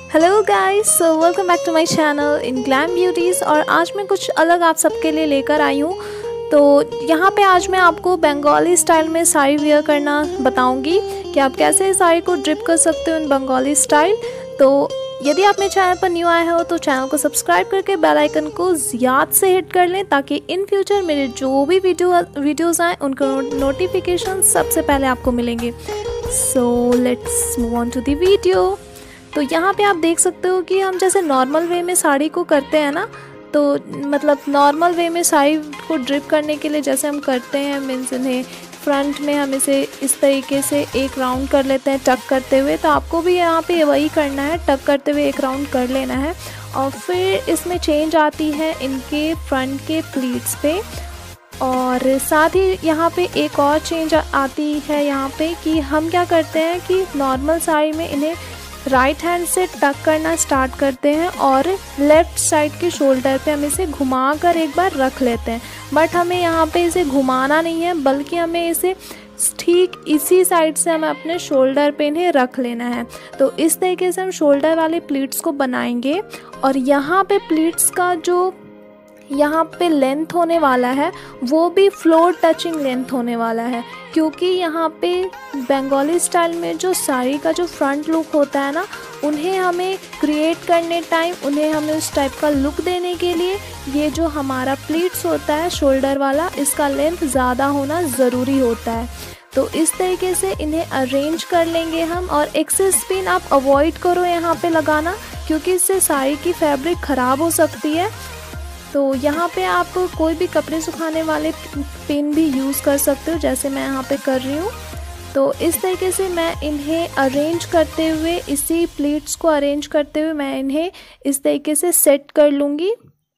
Hello guys, so welcome back to my channel in glam beauties. और आज मैं कुछ अलग आप सबके लिए लेकर आई हूँ। तो यहाँ पे आज मैं आपको बंगाली स्टाइल में साड़ी वेयर करना बताऊँगी कि आप कैसे साड़ी को ड्रिप कर सकते हो इन बंगाली स्टाइल। तो यदि आप मेरे चैनल पर न्यू आए हो तो चैनल को सब्सक्राइब करके बेल आइकन को याद से हिट कर लें, ताकि इन फ्यूचर मेरे जो भी वीडियोज़ आएँ उनका नोटिफिकेशन सबसे पहले आपको मिलेंगे। So let's move on to the video. तो यहाँ पे आप देख सकते हो कि हम जैसे नॉर्मल वे में साड़ी को करते हैं ना, तो मतलब नॉर्मल वे में साड़ी को ड्रिप करने के लिए जैसे हम करते हैं, मीन्स इन्हें फ्रंट में हम इसे इस तरीके से एक राउंड कर लेते हैं टक करते हुए। तो आपको भी यहाँ पे वही करना है, टक करते हुए एक राउंड कर लेना है। और फिर इसमें चेंज आती है इनके फ्रंट के प्लीट्स पे, और साथ ही यहाँ पे एक और चेंज आती है यहाँ पे कि हम क्या करते हैं कि नॉर्मल साड़ी में इन्हें राइट हैंड से टक करना स्टार्ट करते हैं और लेफ़्ट साइड के शोल्डर पे हम इसे घुमाकर एक बार रख लेते हैं। बट हमें यहाँ पे इसे घुमाना नहीं है, बल्कि हमें इसे ठीक इसी साइड से हमें अपने शोल्डर पे इन्हें रख लेना है। तो इस तरीके से हम शोल्डर वाले प्लीट्स को बनाएंगे। और यहाँ पे प्लीट्स का जो यहाँ पे लेंथ होने वाला है वो भी फ्लोर टचिंग लेंथ होने वाला है, क्योंकि यहाँ पे बंगाली स्टाइल में जो साड़ी का जो फ्रंट लुक होता है ना, उन्हें हमें क्रिएट करने टाइम उन्हें हमें उस टाइप का लुक देने के लिए ये जो हमारा प्लीट्स होता है शोल्डर वाला, इसका लेंथ ज़्यादा होना ज़रूरी होता है। तो इस तरीके से इन्हें अरेंज कर लेंगे हम। और एक्सेस पिन आप अवॉइड करो यहाँ पे लगाना, क्योंकि इससे साड़ी की फैब्रिक ख़राब हो सकती है। तो यहाँ पे आप कोई भी कपड़े सुखाने वाले पिन भी यूज़ कर सकते हो, जैसे मैं यहाँ पे कर रही हूँ। तो इस तरीके से मैं इन्हें अरेंज करते हुए, इसी प्लीट्स को अरेंज करते हुए मैं इन्हें इस तरीके से सेट कर लूँगी।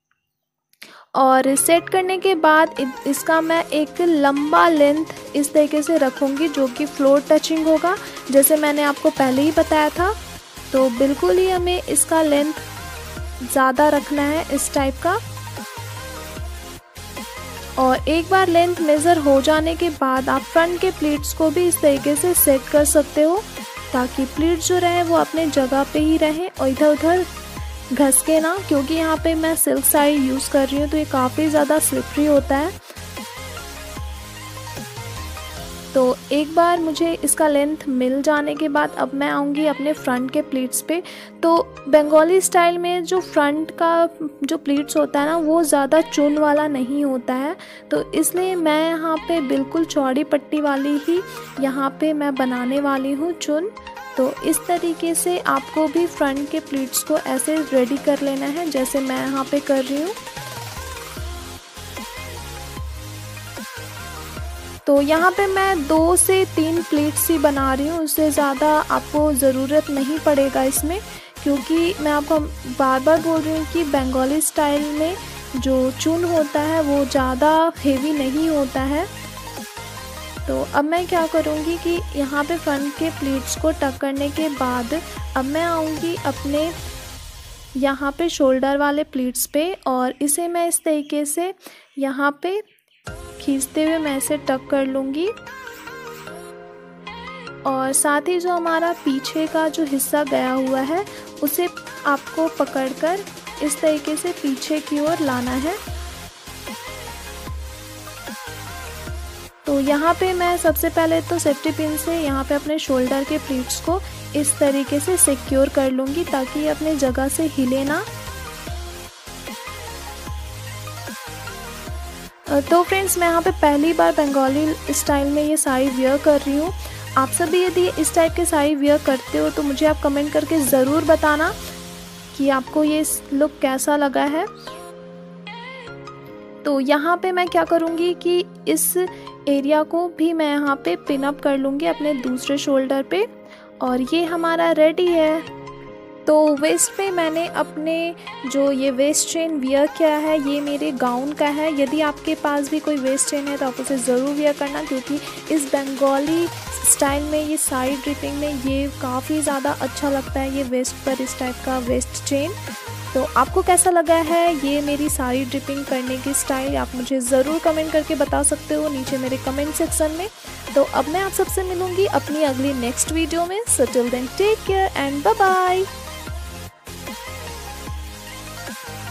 और सेट करने के बाद इसका मैं एक लंबा लेंथ इस तरीके से रखूँगी जो कि फ्लोर टचिंग होगा, जैसे मैंने आपको पहले ही बताया था। तो बिल्कुल ही हमें इसका लेंथ ज़्यादा रखना है इस टाइप का। और एक बार लेंथ मेज़र हो जाने के बाद आप फ्रंट के प्लीट्स को भी इस तरीके से सेट कर सकते हो, ताकि प्लीट्स जो रहे वो अपने जगह पे ही रहें और इधर उधर घस के ना, क्योंकि यहाँ पे मैं सिल्क साड़ी यूज़ कर रही हूँ तो ये काफ़ी ज़्यादा स्लिपरी होता है। तो एक बार मुझे इसका लेंथ मिल जाने के बाद अब मैं आऊँगी अपने फ्रंट के प्लीट्स पे। तो बंगाली स्टाइल में जो फ्रंट का जो प्लीट्स होता है ना, वो ज़्यादा चुन वाला नहीं होता है, तो इसलिए मैं यहाँ पे बिल्कुल चौड़ी पट्टी वाली ही यहाँ पे मैं बनाने वाली हूँ चुन। तो इस तरीके से आपको भी फ्रंट के प्लीट्स को ऐसे रेडी कर लेना है, जैसे मैं यहाँ पे कर रही हूँ। तो यहाँ पे मैं 2 से 3 प्लेट्स ही बना रही हूँ, उससे ज़्यादा आपको ज़रूरत नहीं पड़ेगा इसमें, क्योंकि मैं आपको बार बार बोल रही हूँ कि बंगाली स्टाइल में जो चुन होता है वो ज़्यादा हेवी नहीं होता है। तो अब मैं क्या करूँगी कि यहाँ पे फ्रंट के प्लेट्स को टक करने के बाद अब मैं आऊँगी अपने यहाँ पे शोल्डर वाले प्लेट्स पे, और इसे मैं इस तरीके से यहाँ पे खींचते हुए मैं इसे टक कर लूँगी। और साथ ही जो हमारा पीछे का जो हिस्सा गया हुआ है उसे आपको पकड़कर इस तरीके से पीछे की ओर लाना है। तो यहाँ पे मैं सबसे पहले तो सेफ्टी पिन से यहाँ पे अपने शोल्डर के प्लीट्स को इस तरीके से सिक्योर कर लूँगी, ताकि ये अपने जगह से हिले ना। तो फ्रेंड्स, मैं यहाँ पे पहली बार बंगाली स्टाइल में ये साड़ी वेयर कर रही हूँ। आप सभी यदि इस टाइप के साड़ी वेयर करते हो तो मुझे आप कमेंट करके ज़रूर बताना कि आपको ये लुक कैसा लगा है। तो यहाँ पे मैं क्या करूँगी कि इस एरिया को भी मैं यहाँ पे पिन अप कर लूँगी अपने दूसरे शोल्डर पे, और ये हमारा रेडी है। तो वेस्ट पे मैंने अपने जो ये वेस्ट चेन वियर किया है, ये मेरे गाउन का है। यदि आपके पास भी कोई वेस्ट चेन है तो आप उसे ज़रूर वियर करना, क्योंकि इस बंगाली स्टाइल में ये साड़ी ड्रिपिंग में ये काफ़ी ज़्यादा अच्छा लगता है, ये वेस्ट पर इस टाइप का वेस्ट चेन। तो आपको कैसा लगा है ये मेरी साड़ी ड्रिपिंग करने की स्टाइल, आप मुझे ज़रूर कमेंट करके बता सकते हो नीचे मेरे कमेंट सेक्शन में। तो अब मैं आप सबसे मिलूँगी अपनी अगली नेक्स्ट वीडियो में। So till then take care and bye bye. है।